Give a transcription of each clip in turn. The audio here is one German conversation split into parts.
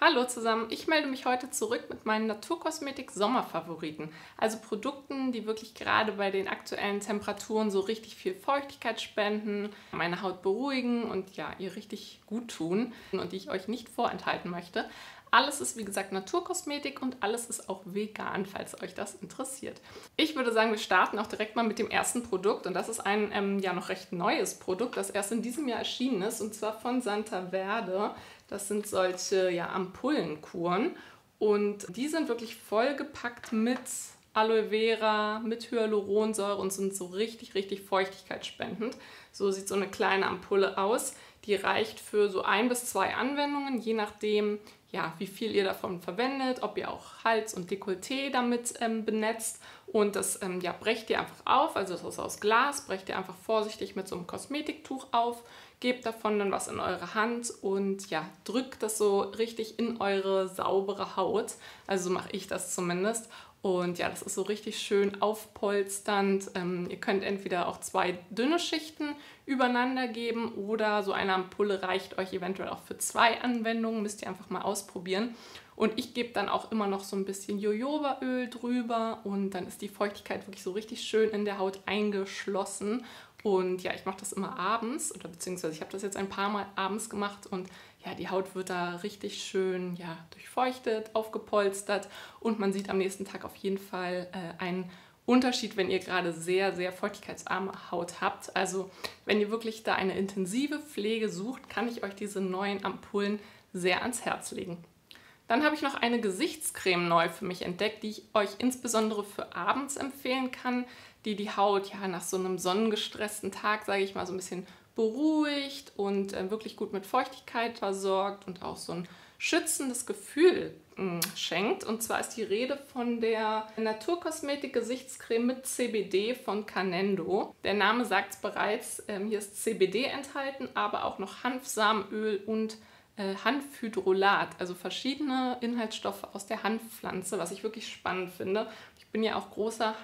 Hallo zusammen, ich melde mich heute zurück mit meinen Naturkosmetik-Sommerfavoriten. Also Produkten, die wirklich gerade bei den aktuellen Temperaturen so richtig viel Feuchtigkeit spenden, meine Haut beruhigen und ja, ihr richtig gut tun und die ich euch nicht vorenthalten möchte. Alles ist wie gesagt Naturkosmetik und alles ist auch vegan, falls euch das interessiert. Ich würde sagen, wir starten auch direkt mal mit dem ersten Produkt und das ist ein ja noch recht neues Produkt, das erst in diesem Jahr erschienen ist und zwar von Santa Verde. Das sind solche ja, Ampullenkuren und die sind wirklich vollgepackt mit Aloe Vera, mit Hyaluronsäure und sind so richtig feuchtigkeitsspendend. So sieht so eine kleine Ampulle aus. Die reicht für so 1 bis 2 Anwendungen, je nachdem, ja, wie viel ihr davon verwendet, ob ihr auch Hals und Dekolleté damit benetzt. Und das ja, brecht ihr einfach auf, also das ist aus Glas, brecht ihr einfach vorsichtig mit so einem Kosmetiktuch auf, gebt davon dann was in eure Hand und ja, drückt das so richtig in eure saubere Haut. Also so mache ich das zumindest. Und ja, das ist so richtig schön aufpolsternd. Ihr könnt entweder auch 2 dünne Schichten übereinander geben oder so eine Ampulle reicht euch eventuell auch für 2 Anwendungen. Müsst ihr einfach mal ausprobieren. Und ich gebe dann auch immer noch so ein bisschen Jojobaöl drüber und dann ist die Feuchtigkeit wirklich so richtig schön in der Haut eingeschlossen. Und ja, ich mache das immer abends oder beziehungsweise ich habe das jetzt ein paar Mal abends gemacht und ja, die Haut wird da richtig schön ja, durchfeuchtet, aufgepolstert und man sieht am nächsten Tag auf jeden Fall einen Unterschied, wenn ihr gerade sehr feuchtigkeitsarme Haut habt. Also wenn ihr wirklich da eine intensive Pflege sucht, kann ich euch diese neuen Ampullen sehr ans Herz legen. Dann habe ich noch eine Gesichtscreme neu für mich entdeckt, die ich euch insbesondere für abends empfehlen kann, die die Haut ja nach so einem sonnengestressten Tag, sage ich mal, so ein bisschen beruhigt und wirklich gut mit Feuchtigkeit versorgt und auch so ein schützendes Gefühl schenkt. Und zwar ist die Rede von der Naturkosmetik-Gesichtscreme mit CBD von Canendo. Der Name sagt es bereits, hier ist CBD enthalten, aber auch noch Hanfsamenöl und Hanfhydrolat, also verschiedene Inhaltsstoffe aus der Hanfpflanze, was ich wirklich spannend finde. Ich bin ja auch großer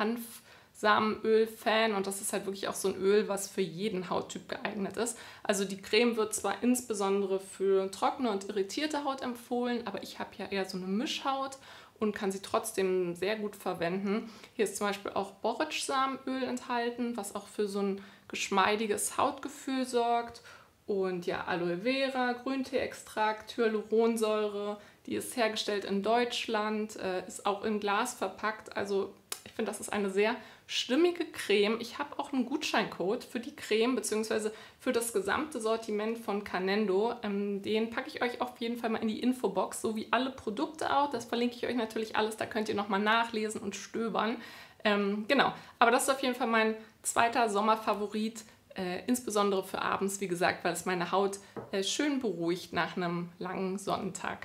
Hanfsamenöl-Fan und das ist halt wirklich auch so ein Öl, was für jeden Hauttyp geeignet ist. Also die Creme wird zwar insbesondere für trockene und irritierte Haut empfohlen, aber ich habe ja eher so eine Mischhaut und kann sie trotzdem sehr gut verwenden. Hier ist zum Beispiel auch Borretsch-Samenöl enthalten, was auch für so ein geschmeidiges Hautgefühl sorgt. Und ja, Aloe Vera, Grünteeextrakt, Hyaluronsäure, die ist hergestellt in Deutschland, ist auch in Glas verpackt. Also ich finde, das ist eine sehr stimmige Creme. Ich habe auch einen Gutscheincode für die Creme bzw. für das gesamte Sortiment von Canendo. Den packe ich euch auf jeden Fall mal in die Infobox, so wie alle Produkte auch. Das verlinke ich euch natürlich alles, da könnt ihr nochmal nachlesen und stöbern. Genau, aber das ist auf jeden Fall mein zweiter Sommerfavorit. Insbesondere für abends, wie gesagt, weil es meine Haut schön beruhigt nach einem langen Sonnentag.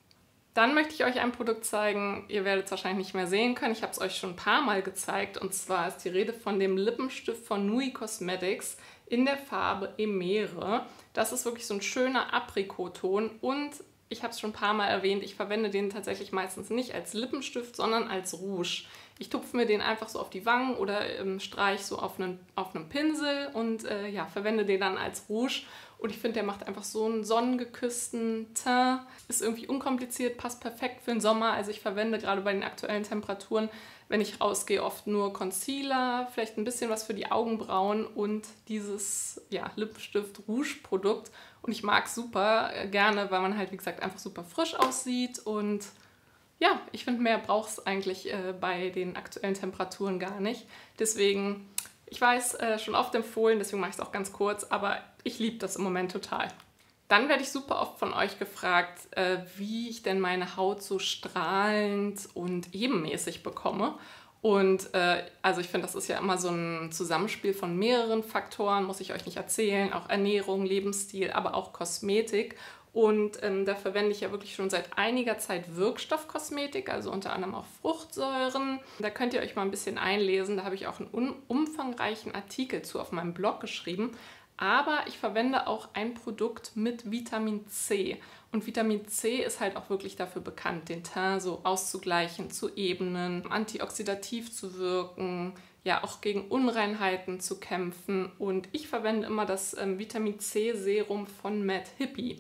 Dann möchte ich euch ein Produkt zeigen, ihr werdet es wahrscheinlich nicht mehr sehen können, ich habe es euch schon ein paar Mal gezeigt und zwar ist die Rede von dem Lippenstift von Nui Cosmetics in der Farbe Emere. Das ist wirklich so ein schöner Aprikotton und ich habe es schon ein paar Mal erwähnt, ich verwende den tatsächlich meistens nicht als Lippenstift, sondern als Rouge. Ich tupfe mir den einfach so auf die Wangen oder streiche so auf einen Pinsel und ja, verwende den dann als Rouge. Und ich finde, der macht einfach so einen sonnengeküssten Teint. Ist irgendwie unkompliziert, passt perfekt für den Sommer. Also ich verwende gerade bei den aktuellen Temperaturen, wenn ich rausgehe, oft nur Concealer, vielleicht ein bisschen was für die Augenbrauen und dieses ja, Lippenstift-Rouge-Produkt. Und ich mag es super gerne, weil man halt, wie gesagt, einfach super frisch aussieht und ja, ich finde, mehr braucht es eigentlich bei den aktuellen Temperaturen gar nicht. Deswegen, ich weiß, schon oft empfohlen, deswegen mache ich es auch ganz kurz, aber ich liebe das im Moment total. Dann werde ich super oft von euch gefragt, wie ich denn meine Haut so strahlend und ebenmäßig bekomme. Und also ich finde, das ist ja immer so ein Zusammenspiel von mehreren Faktoren, muss ich euch nicht erzählen, auch Ernährung, Lebensstil, aber auch Kosmetik. Und da verwende ich ja wirklich schon seit einiger Zeit Wirkstoffkosmetik, also unter anderem auch Fruchtsäuren. Da könnt ihr euch mal ein bisschen einlesen, da habe ich auch einen umfangreichen Artikel zu auf meinem Blog geschrieben. Aber ich verwende auch ein Produkt mit Vitamin C. Und Vitamin C ist halt auch wirklich dafür bekannt, den Teint so auszugleichen, zu ebnen, antioxidativ zu wirken, ja auch gegen Unreinheiten zu kämpfen. Und ich verwende immer das Vitamin C Serum von Mad Hippie.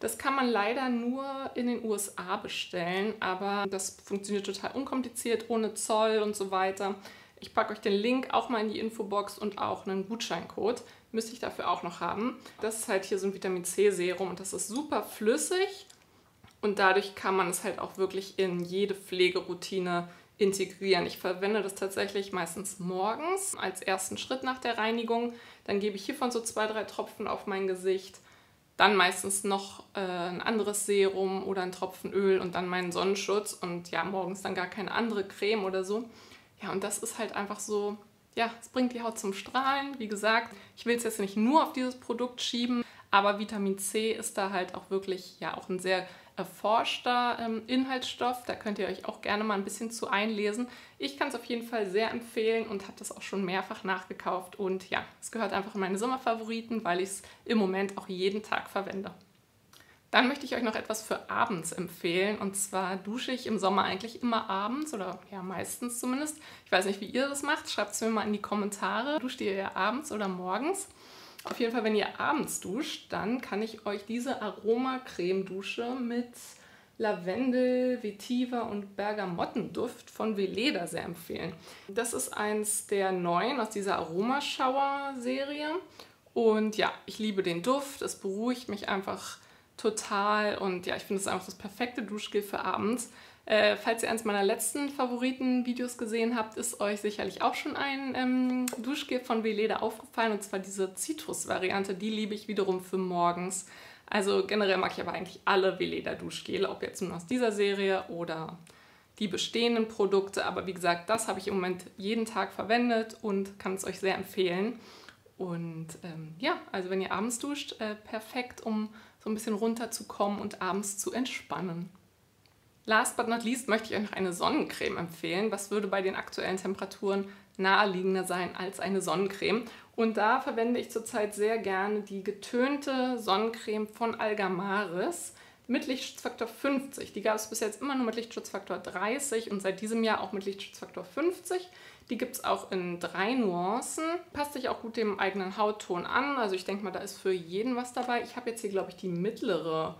Das kann man leider nur in den USA bestellen, aber das funktioniert total unkompliziert, ohne Zoll und so weiter. Ich packe euch den Link auch mal in die Infobox und auch einen Gutscheincode. Müsste ich dafür auch noch haben. Das ist halt hier so ein Vitamin C Serum und das ist super flüssig und dadurch kann man es halt auch wirklich in jede Pflegeroutine integrieren. Ich verwende das tatsächlich meistens morgens als ersten Schritt nach der Reinigung. Dann gebe ich hiervon so 2-3 Tropfen auf mein Gesicht. Dann meistens noch ein anderes Serum oder ein Tropfen Öl und dann meinen Sonnenschutz und ja, morgens dann gar keine andere Creme oder so. Ja, und das ist halt einfach so, ja, es bringt die Haut zum Strahlen. Wie gesagt, ich will es jetzt nicht nur auf dieses Produkt schieben, aber Vitamin C ist da halt auch wirklich, ja, auch ein sehr erforschter Inhaltsstoff. Da könnt ihr euch auch gerne mal ein bisschen zu einlesen. Ich kann es auf jeden Fall sehr empfehlen und habe das auch schon mehrfach nachgekauft. Und ja, es gehört einfach in meine Sommerfavoriten, weil ich es im Moment auch jeden Tag verwende. Dann möchte ich euch noch etwas für abends empfehlen. Und zwar dusche ich im Sommer eigentlich immer abends oder ja meistens zumindest. Ich weiß nicht, wie ihr das macht. Schreibt es mir mal in die Kommentare. Duscht ihr ja abends oder morgens? Auf jeden Fall, wenn ihr abends duscht, dann kann ich euch diese Aromacreme-Dusche mit Lavendel, Vetiver und Bergamottenduft von Weleda sehr empfehlen. Das ist eins der neuen aus dieser Aromashower-Serie. Und ja, ich liebe den Duft. Es beruhigt mich einfach total und ja, ich finde es einfach das perfekte Duschgel für abends. Falls ihr eins meiner letzten Favoriten-Videos gesehen habt, ist euch sicherlich auch schon ein Duschgel von Weleda aufgefallen und zwar diese Zitrus-Variante, die liebe ich wiederum für morgens. Also generell mag ich aber eigentlich alle Weleda-Duschgele, ob jetzt nur aus dieser Serie oder die bestehenden Produkte, aber wie gesagt, das habe ich im Moment jeden Tag verwendet und kann es euch sehr empfehlen. Und ja, also wenn ihr abends duscht, perfekt, um so ein bisschen runterzukommen und abends zu entspannen. Last but not least möchte ich euch noch eine Sonnencreme empfehlen. Was würde bei den aktuellen Temperaturen naheliegender sein als eine Sonnencreme? Und da verwende ich zurzeit sehr gerne die getönte Sonnencreme von Algamaris mit Lichtschutzfaktor 50. Die gab es bis jetzt immer nur mit Lichtschutzfaktor 30 und seit diesem Jahr auch mit Lichtschutzfaktor 50. Die gibt es auch in 3 Nuancen. Passt sich auch gut dem eigenen Hautton an. Also ich denke mal, da ist für jeden was dabei. Ich habe jetzt hier, glaube ich, die mittlere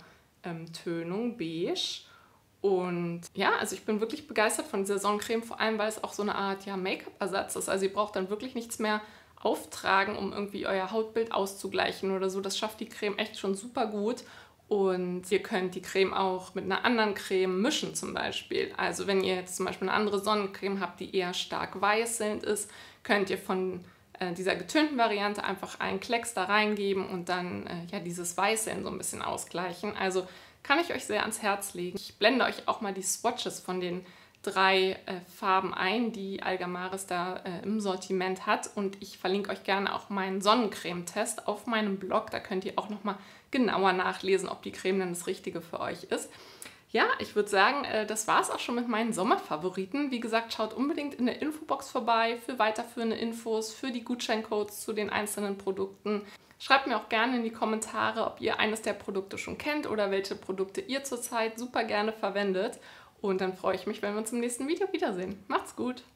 Tönung, beige. Und ja, also ich bin wirklich begeistert von dieser Sonnencreme, vor allem weil es auch so eine Art ja, Make-up-Ersatz ist. Also ihr braucht dann wirklich nichts mehr auftragen, um irgendwie euer Hautbild auszugleichen oder so. Das schafft die Creme echt schon super gut. Und ihr könnt die Creme auch mit einer anderen Creme mischen zum Beispiel. Also wenn ihr jetzt zum Beispiel eine andere Sonnencreme habt, die eher stark weißelnd ist, könnt ihr von dieser getönten Variante einfach einen Klecks da reingeben und dann ja, dieses Weißeln so ein bisschen ausgleichen. Also kann ich euch sehr ans Herz legen. Ich blende euch auch mal die Swatches von den 3 Farben ein, die Algamaris da im Sortiment hat. Und ich verlinke euch gerne auch meinen Sonnencreme-Test auf meinem Blog. Da könnt ihr auch nochmal genauer nachlesen, ob die Creme dann das Richtige für euch ist. Ja, ich würde sagen, das war es auch schon mit meinen Sommerfavoriten. Wie gesagt, schaut unbedingt in der Infobox vorbei für weiterführende Infos, für die Gutscheincodes zu den einzelnen Produkten. Schreibt mir auch gerne in die Kommentare, ob ihr eines der Produkte schon kennt oder welche Produkte ihr zurzeit super gerne verwendet. Und dann freue ich mich, wenn wir uns im nächsten Video wiedersehen. Macht's gut!